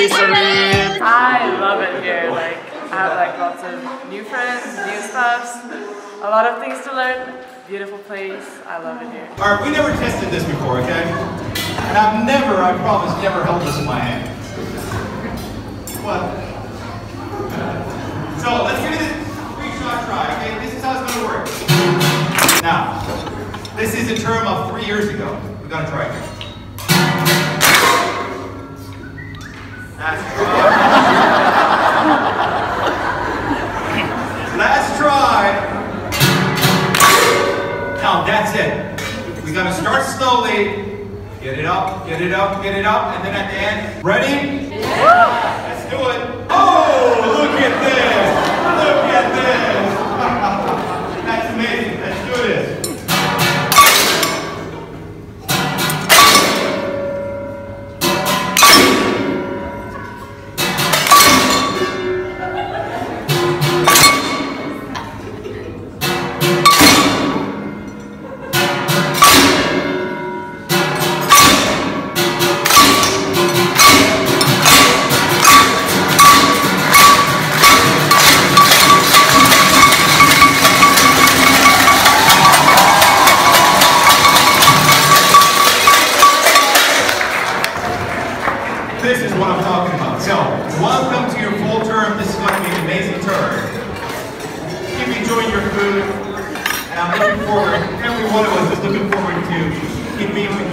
César Ritz. I love it here. Like, I have like lots of new friends, new stuffs, a lot of things to learn. Beautiful place. I love it here. Alright, we never tested this before, okay? And I've never, I promise, never held this in my hand. What? So let's give it a 3-shot try, okay? This is how it's going to work. Now, this is a term of 3 years ago. We're going to try it. Last try. Last try. Now that's it. We got to start slowly. Get it up, get it up, get it up, and then at the end, ready? Yeah. Let's do it. Oh, look at this! Look at this! That's amazing. Let's do this. This is what I'm talking about. So, welcome to your full term. This is going to be an amazing term. Keep enjoying your food, and I'm looking forward, every one of us is looking forward to keep being